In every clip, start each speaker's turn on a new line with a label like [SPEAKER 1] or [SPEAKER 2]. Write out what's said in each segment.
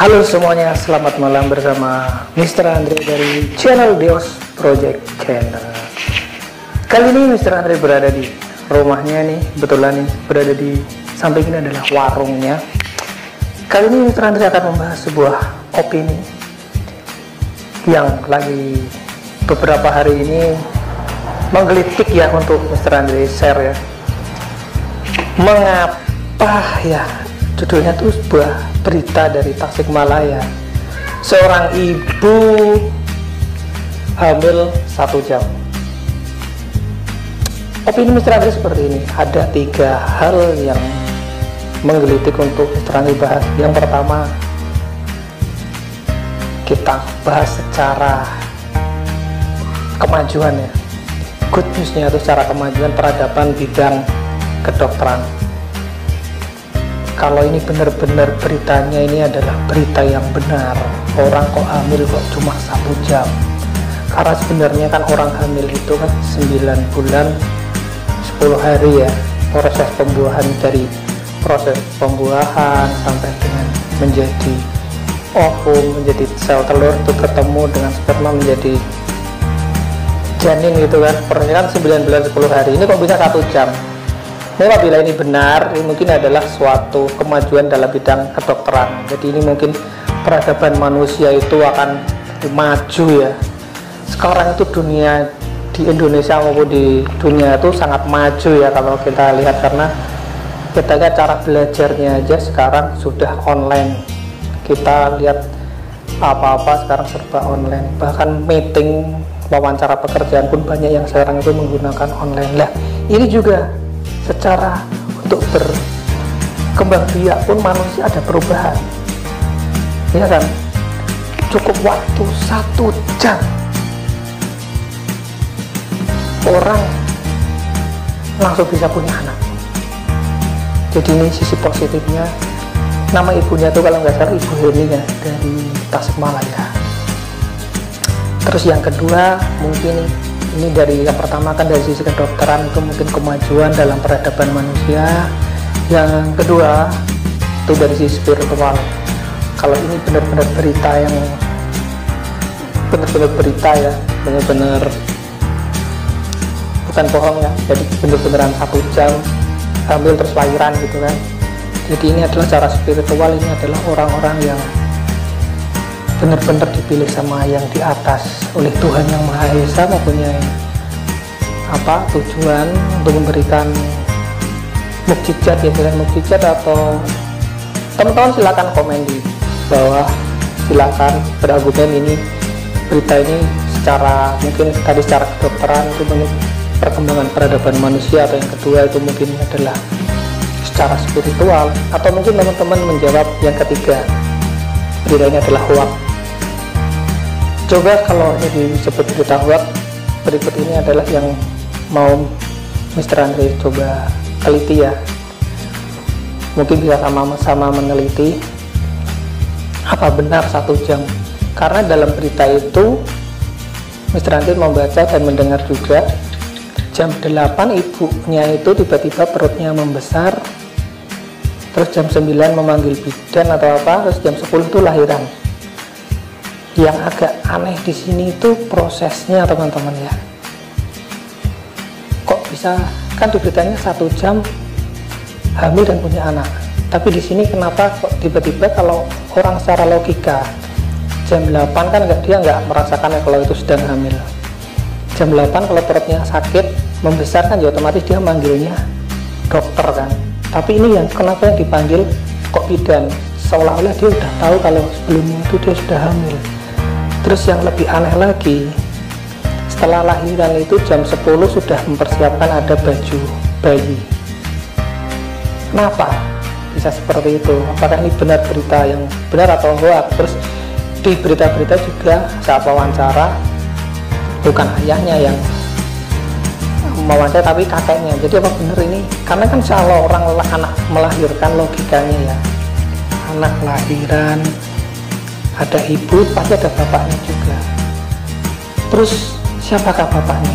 [SPEAKER 1] Halo semuanya, selamat malam bersama Mr. Andre dari channel Dios Project Channel. Kali ini Mr. Andre berada di rumahnya nih, kebetulan nih berada di samping ini adalah warungnya. Kali ini Mr. Andre akan membahas sebuah opini yang lagi beberapa hari ini menggelitik ya untuk Mr. Andre share ya. Mengapa ya? Judulnya tuh sebuah berita dari Tasikmalaya. Seorang ibu hamil 1 jam. Opini Mr. Andre seperti ini. Ada 3 hal yang menggelitik untuk Mr. Andre bahas. Yang pertama, kita bahas secara kemajuan ya. Good newsnya itu secara kemajuan peradaban bidang kedokteran. Kalau ini benar-benar beritanya ini adalah berita yang benar, orang kok hamil kok cuma 1 jam. Karena sebenarnya kan orang hamil itu kan 9 bulan 10 hari ya, proses pembuahan, dari proses pembuahan sampai dengan menjadi ovum, menjadi sel telur itu ketemu dengan sperma menjadi janin gitu kan, prosesnya kan 9 bulan 10 hari. Ini kok bisa 1 jam? Ini apabila ini benar, ini mungkin adalah suatu kemajuan dalam bidang kedokteran. Jadi ini mungkin peradaban manusia itu akan maju ya. Sekarang itu dunia di Indonesia maupun di dunia itu sangat maju ya kalau kita lihat, karena kita lihat cara belajarnya aja sekarang sudah online. Kita lihat apa-apa sekarang serba online. Bahkan meeting, wawancara pekerjaan pun banyak yang sekarang itu menggunakan online. Lah, ini juga secara untuk berkembang biak pun manusia ada perubahan ya kan. Cukup waktu 1 jam orang langsung bisa punya anak. Jadi ini sisi positifnya. Nama ibunya tuh kalau nggak salah Ibu Heni ya, dari Tasikmalaya. Terus yang kedua mungkin ini dari yang pertama kan dari sisi kedokteran itu mungkin kemajuan dalam peradaban manusia. Yang kedua itu dari sisi spiritual. Kalau ini benar-benar berita yang benar-benar berita ya, benar-benar bukan bohong ya. Jadi benar-beneran 1 jam hamil terus lahiran gitu kan. Jadi ini adalah cara spiritual, ini adalah orang-orang yang benar-benar dipilih sama yang di atas oleh Tuhan yang Maha Esa, mempunyai tujuan untuk memberikan mukjizat ya, dengan mukjizat. Atau teman-teman silakan komen di bawah, silakan berargumen ini berita ini secara mungkin tadi secara kedokteran itu mungkin perkembangan peradaban manusia, atau yang kedua itu mungkin adalah secara spiritual, atau mungkin teman-teman menjawab yang ketiga berita ini adalah hoax. Coba kalau ini disebut berita hoax, berikut ini adalah yang mau Mr. Andre coba teliti ya. Mungkin bisa sama-sama meneliti apa benar 1 jam. Karena dalam berita itu Mr. Andre membaca dan mendengar juga jam 8 ibunya itu tiba-tiba perutnya membesar, terus jam 9 memanggil bidan atau apa, terus jam 10 itu lahiran. Yang agak aneh di sini itu prosesnya teman-teman ya. Kok bisa kan di beritanya 1 jam hamil dan punya anak, tapi di sini kenapa kok tiba-tiba kalau orang secara logika jam 8 kan dia nggak merasakan ya kalau itu sedang hamil. Jam 8 kalau perutnya sakit membesar kan ya otomatis dia manggilnya dokter kan. Tapi ini yang kenapa yang dipanggil kok bidan, seolah-olah dia udah tahu kalau sebelumnya itu dia sudah hamil. Terus yang lebih aneh lagi, setelah lahiran itu jam 10 sudah mempersiapkan ada baju bayi. Kenapa bisa seperti itu? Apakah ini benar berita yang benar atau hoax? Terus di berita-berita juga saat wawancara bukan ayahnya yang mewawancara tapi kakeknya. Jadi apa benar ini? Karena kan kalau orang anak melahirkan logikanya ya, anak lahiran ada ibu pasti ada bapaknya juga. Terus siapakah bapaknya?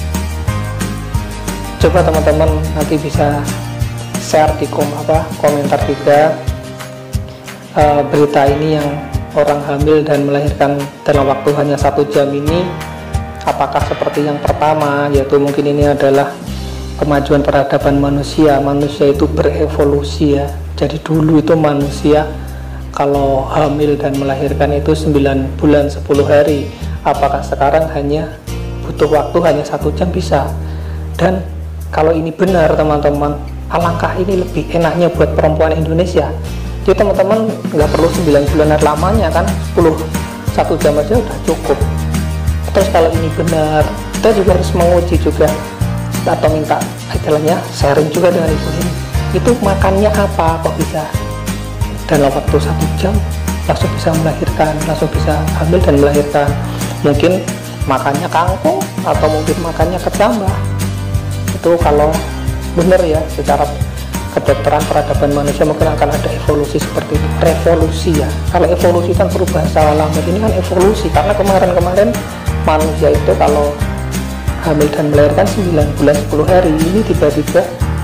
[SPEAKER 1] Coba teman-teman nanti bisa share di komentar juga berita ini yang orang hamil dan melahirkan dalam waktu hanya 1 jam ini, apakah seperti yang pertama, yaitu mungkin ini adalah kemajuan peradaban manusia. Manusia itu berevolusi ya. Jadi dulu itu manusia kalau hamil dan melahirkan itu 9 bulan 10 hari. Apakah sekarang hanya butuh waktu hanya 1 jam bisa? Dan kalau ini benar teman-teman, alangkah ini lebih enaknya buat perempuan Indonesia. Jadi teman-teman nggak perlu 9 bulan lamanya kan, 1 jam aja udah cukup. Terus kalau ini benar, kita juga harus menguji juga atau minta istilahnya sharing juga dengan ibu ini, itu makannya apa kok bisa dalam waktu 1 jam langsung bisa melahirkan, langsung bisa hamil dan melahirkan. Mungkin makannya kangkung atau mungkin makannya kecambah. Itu kalau benar ya secara kedokteran peradaban manusia mungkin akan ada evolusi seperti itu, revolusi ya. Kalau evolusi kan perubahan secara lambat, ini kan evolusi karena kemarin manusia itu kalau hamil dan melahirkan 9 bulan 10 hari, ini tiba-tiba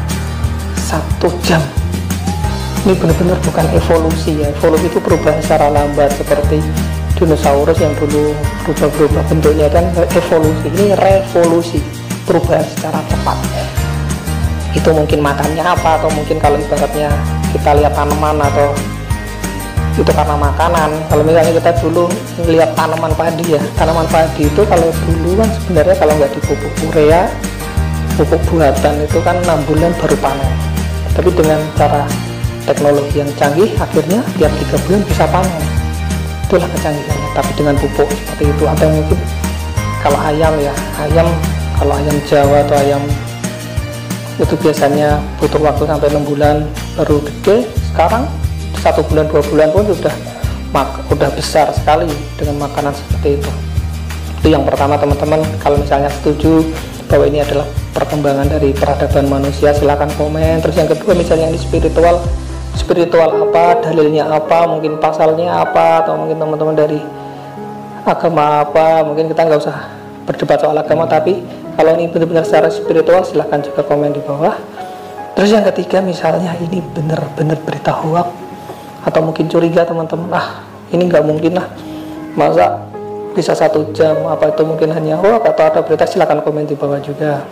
[SPEAKER 1] 1 jam. Ini benar-benar bukan evolusi ya. Evolusi itu perubahan secara lambat seperti dinosaurus yang dulu berubah bentuknya kan evolusi. Ini revolusi, perubahan secara cepat. Itu mungkin makannya apa, atau mungkin kalau ibaratnya kita lihat tanaman atau itu karena makanan. Kalau misalnya kita dulu lihat tanaman padi ya, tanaman padi itu kalau dulu kan sebenarnya kalau nggak dipupuk urea, pupuk buatan itu kan 6 bulan baru panen. Tapi dengan cara teknologi yang canggih akhirnya tiap 3 bulan bisa panen. Itulah kecanggihannya. Tapi dengan pupuk seperti itu, atau mungkin kalau ayam ya, kalau ayam Jawa atau ayam itu biasanya butuh waktu sampai 6 bulan baru gede. Sekarang 1 bulan 2 bulan pun sudah besar sekali dengan makanan seperti itu. Itu yang pertama teman-teman. Kalau misalnya setuju bahwa ini adalah perkembangan dari peradaban manusia, silahkan komen. Terus yang kedua misalnya ini spiritual apa, dalilnya apa, mungkin pasalnya apa, atau mungkin teman-teman dari agama apa, mungkin kita nggak usah berdebat soal agama, tapi kalau ini benar-benar secara spiritual silahkan juga komen di bawah. Terus yang ketiga misalnya ini benar-benar berita hoax atau mungkin curiga teman-teman, ini nggak mungkin lah, masa bisa 1 jam, apa itu mungkin hanya hoax atau ada berita, silahkan komen di bawah juga.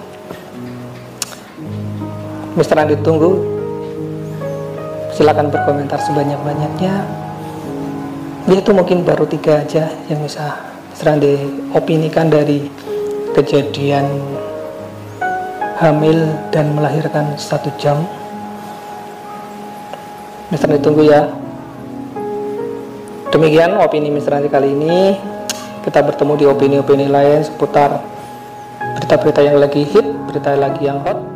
[SPEAKER 1] Mister Andi tunggu, silahkan berkomentar sebanyak-banyaknya. Itu mungkin baru 3 aja yang bisa Mister Andi opinikan dari kejadian hamil dan melahirkan 1 jam. Mister Andi tunggu ya. Demikian opini Mister Andi kali ini. Kita bertemu di opini-opini lain seputar berita-berita yang lagi hit, berita lagi yang hot.